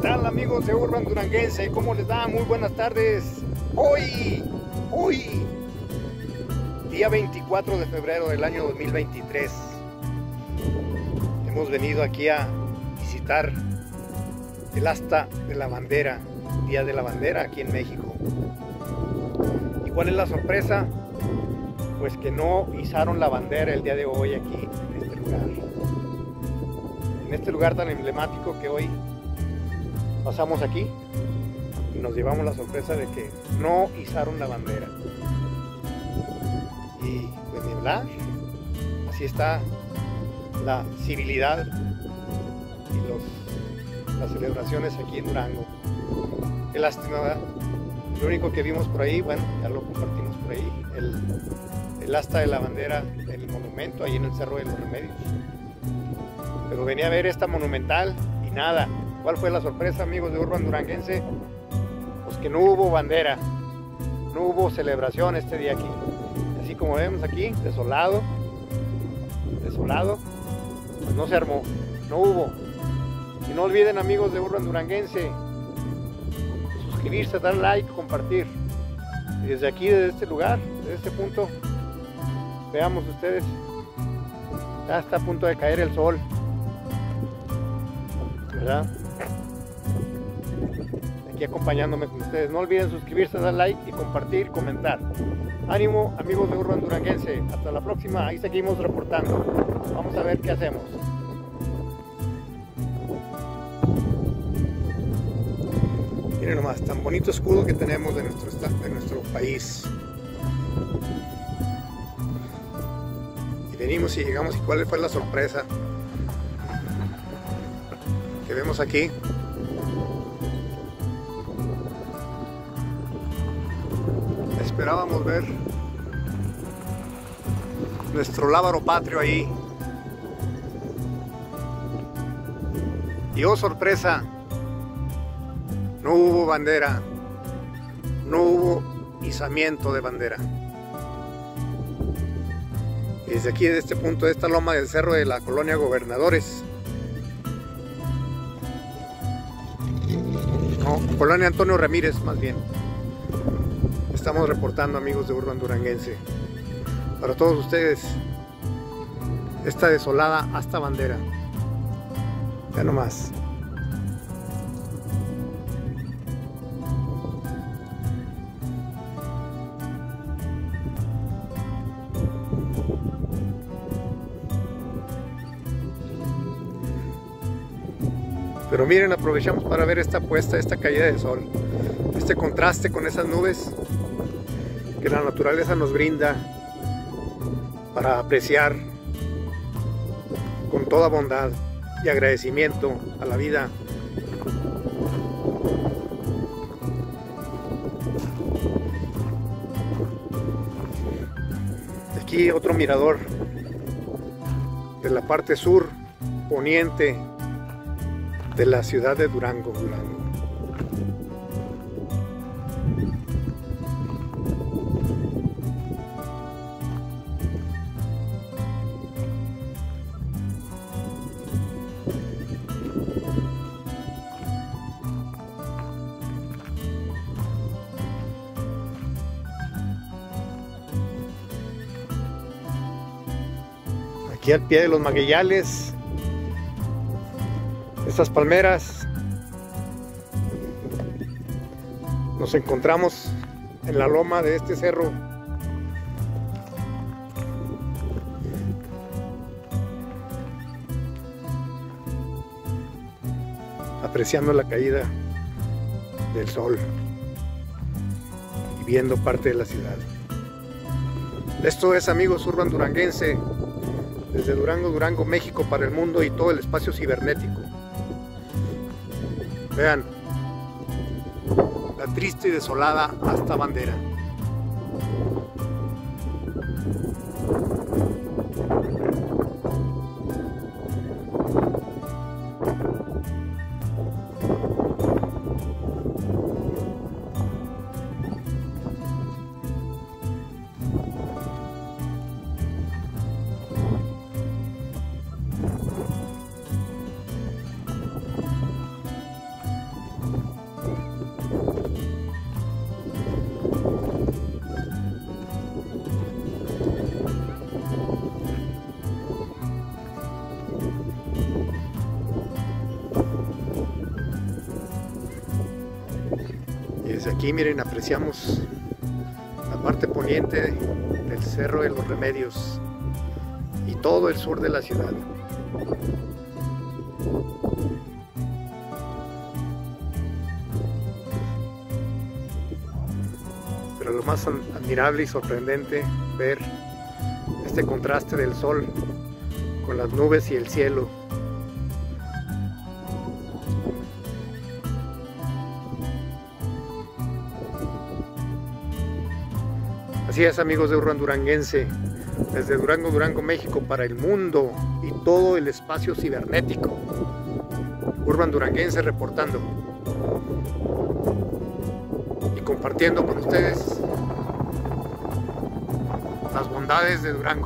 tal, amigos de Urban Duranguense? ¿Cómo les va? Muy buenas tardes. Hoy, día 24 de febrero del año 2023, hemos venido aquí a visitar el asta de la bandera, Día de la Bandera aquí en México. ¿Y cuál es la sorpresa? Pues que no izaron la bandera el día de hoy aquí en este lugar. En este lugar tan emblemático que hoy pasamos aquí y nos llevamos la sorpresa de que no izaron la bandera. Y pues ni hablar, así está la civilidad y las celebraciones aquí en Durango. Qué lástima, ¿verdad? Lo único que vimos por ahí, bueno, ya lo compartimos por ahí, el asta de la bandera, el monumento ahí en el Cerro de los Remedios. Pero venía a ver esta monumental y nada. ¿Cuál fue la sorpresa, amigos de Urban Duranguense? Pues que no hubo bandera, no hubo celebración este día aquí. Así como vemos aquí, desolado, pues no se armó, no hubo. Y no olviden, amigos de Urban Duranguense, suscribirse, dar like, compartir. Y desde aquí, desde este lugar, desde este punto, veamos ustedes, ya está a punto de caer el sol, ¿verdad? Aquí acompañándome con ustedes. No olviden suscribirse, dar like y compartir, comentar. Ánimo, amigos de Urban Duranguense. Hasta la próxima. Ahí seguimos reportando. Vamos a ver qué hacemos. Miren nomás, tan bonito escudo que tenemos de nuestro país. Y venimos y llegamos. ¿Y cuál fue la sorpresa que vemos aquí? Esperábamos ver nuestro lábaro patrio ahí. Y oh sorpresa, no hubo bandera, no hubo izamiento de bandera. Y desde aquí, de este punto, de esta loma del cerro de la colonia Gobernadores, no, colonia Antonio Ramírez más bien, estamos reportando, amigos de Urban Duranguense, para todos ustedes, esta desolada asta bandera. Ya nomás. Pero miren, aprovechamos para ver esta puesta, esta caída de sol, este contraste con esas nubes que la naturaleza nos brinda para apreciar con toda bondad y agradecimiento a la vida. Aquí otro mirador de la parte sur poniente de la ciudad de Durango. Aquí al pie de los magueyales, estas palmeras, nos encontramos en la loma de este cerro. Apreciando la caída del sol y viendo parte de la ciudad. Esto es, amigos, Urban Duranguense, desde Durango, México, para el mundo y todo el espacio cibernético. Vean, la triste y desolada asta bandera. Desde aquí, miren, apreciamos la parte poniente del Cerro de los Remedios y todo el sur de la ciudad. Pero lo más admirable y sorprendente ver este contraste del sol con las nubes y el cielo. Así es, amigos de Urban Duranguense, desde Durango, Durango, México, para el mundo y todo el espacio cibernético. Urban Duranguense reportando y compartiendo con ustedes las bondades de Durango.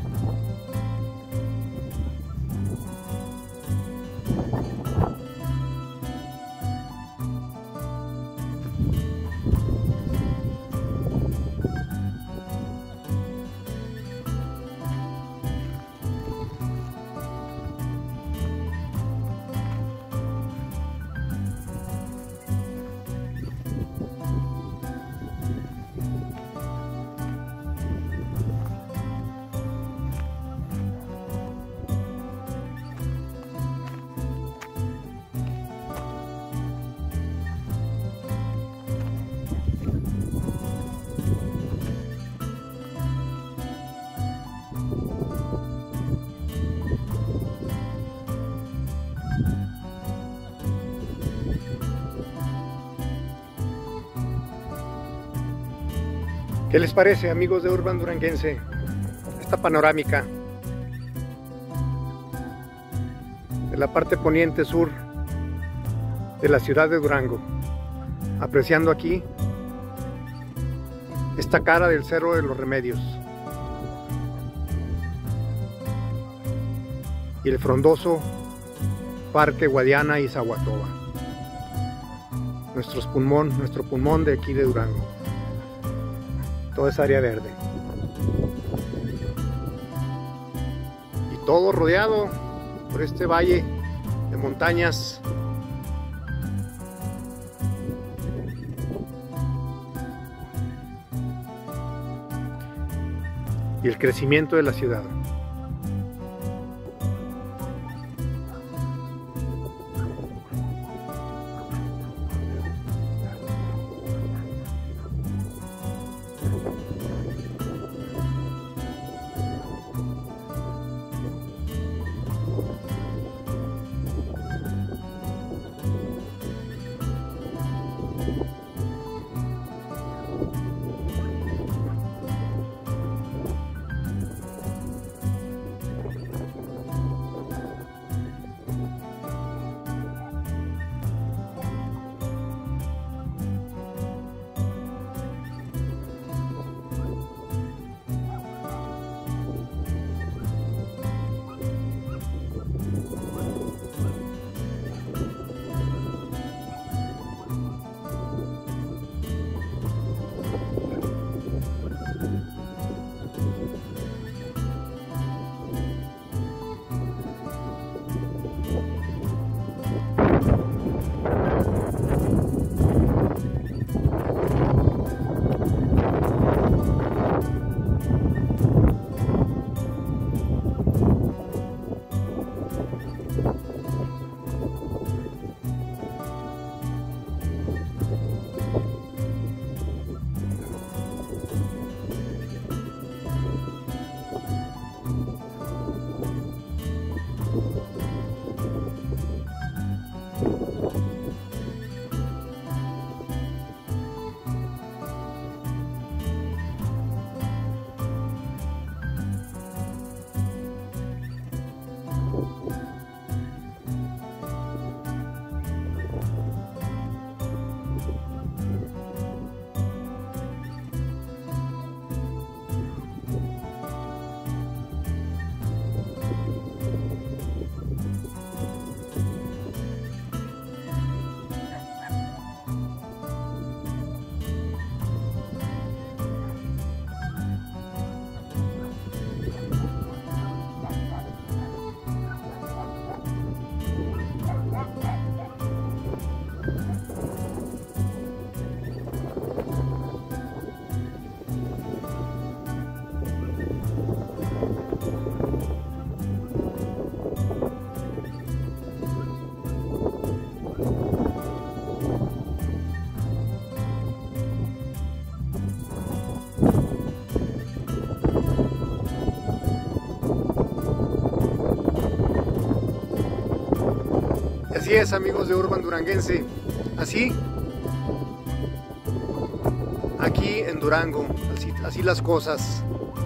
¿Qué les parece, amigos de Urban Duranguense, esta panorámica de la parte poniente sur de la ciudad de Durango? Apreciando aquí esta cara del Cerro de los Remedios y el frondoso Parque Guadiana y Zahuatoba, nuestro pulmón de aquí de Durango. Toda esa área verde y todo rodeado por este valle de montañas y el crecimiento de la ciudad. Así es, amigos de Urban Duranguense, así, aquí en Durango, así las cosas.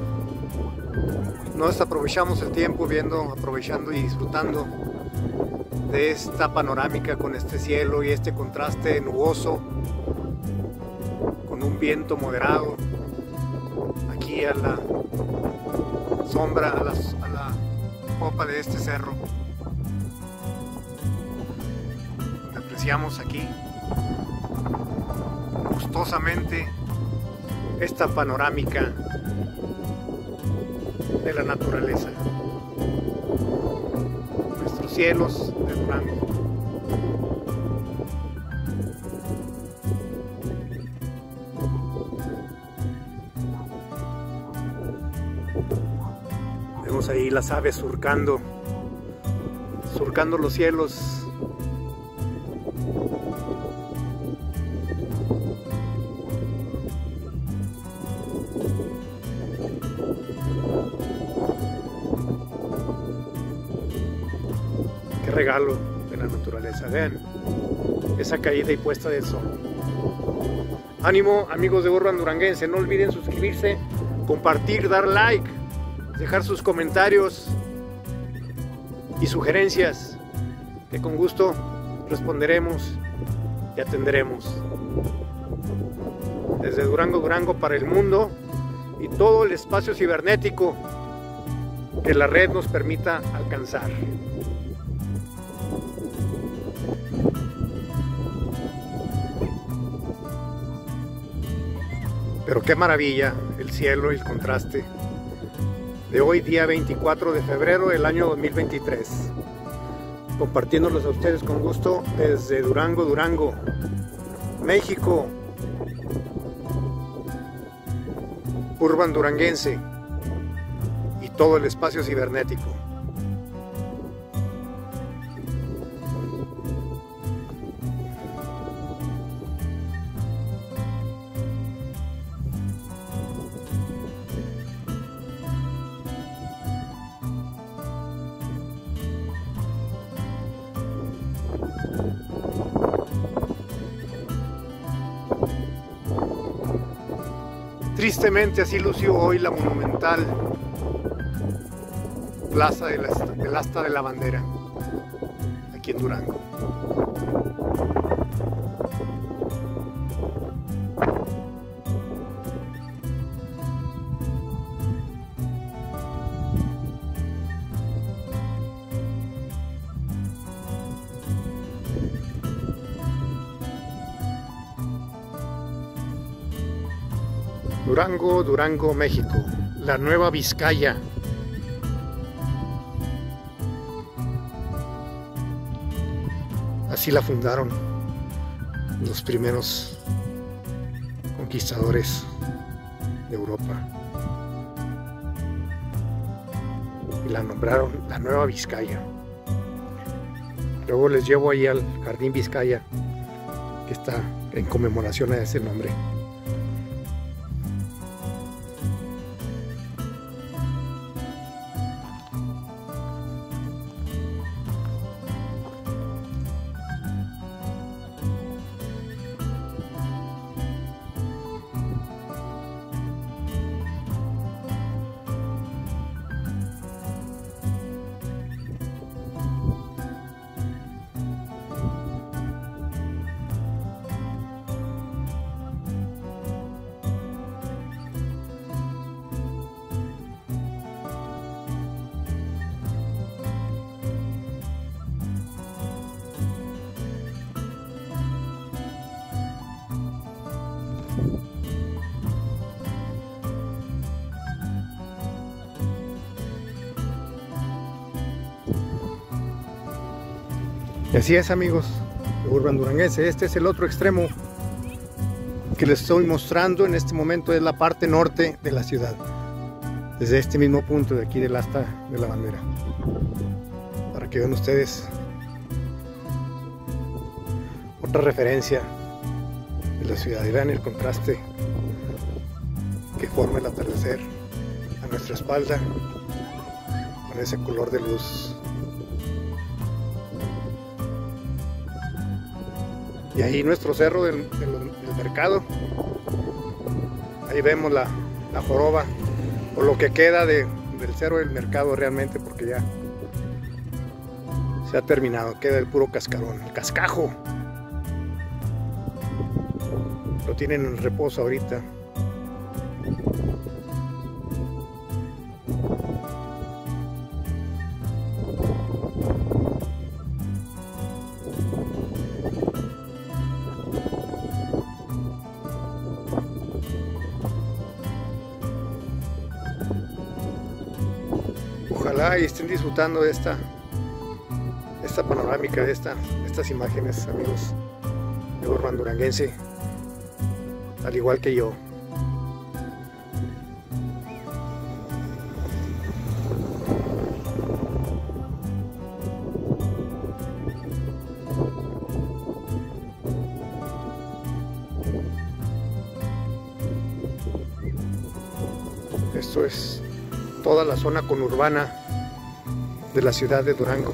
Nos aprovechamos el tiempo aprovechando y disfrutando de esta panorámica con este cielo y este contraste nuboso, con un viento moderado, aquí a la sombra, a la popa de este cerro. Apreciamos aquí gustosamente esta panorámica de la naturaleza, nuestros cielos de Durango. Vemos ahí las aves surcando los cielos. Qué regalo de la naturaleza, vean esa caída y puesta del sol. Ánimo, amigos de Urban Duranguense, no olviden suscribirse, compartir, dar like, dejar sus comentarios y sugerencias, que con gusto responderemos y atenderemos. Desde Durango para el mundo y todo el espacio cibernético que la red nos permita alcanzar. Pero qué maravilla el cielo y el contraste de hoy, día 24 de febrero del año 2023. Compartiéndolos a ustedes con gusto desde Durango, México. Urban Duranguense y todo el espacio cibernético. Tristemente así lució hoy la monumental plaza del Asta de la Bandera, aquí en Durango. Durango, México, la Nueva Vizcaya. Así la fundaron los primeros conquistadores de Europa y la nombraron la Nueva Vizcaya. Luego les llevo ahí al Jardín Vizcaya, que está en conmemoración a ese nombre. Y así es, amigos de Urban Duranguense, este es el otro extremo que les estoy mostrando en este momento, es la parte norte de la ciudad, desde este mismo punto de aquí del Asta de la Bandera, para que vean ustedes otra referencia de la ciudad y vean el contraste que forma el atardecer a nuestra espalda con ese color de luz Y ahí nuestro cerro del mercado. Ahí vemos la joroba, o lo que queda del cerro del mercado realmente, porque ya se ha terminado, queda el puro cascarón, el cascajo. Lo tienen en reposo ahorita. Ojalá y estén disfrutando de esta panorámica, de estas imágenes, amigos de Urban Duranguense, al igual que yo. Esto es toda la zona conurbana de la ciudad de Durango.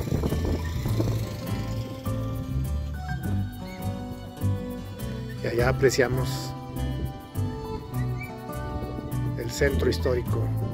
Y allá apreciamos el centro histórico.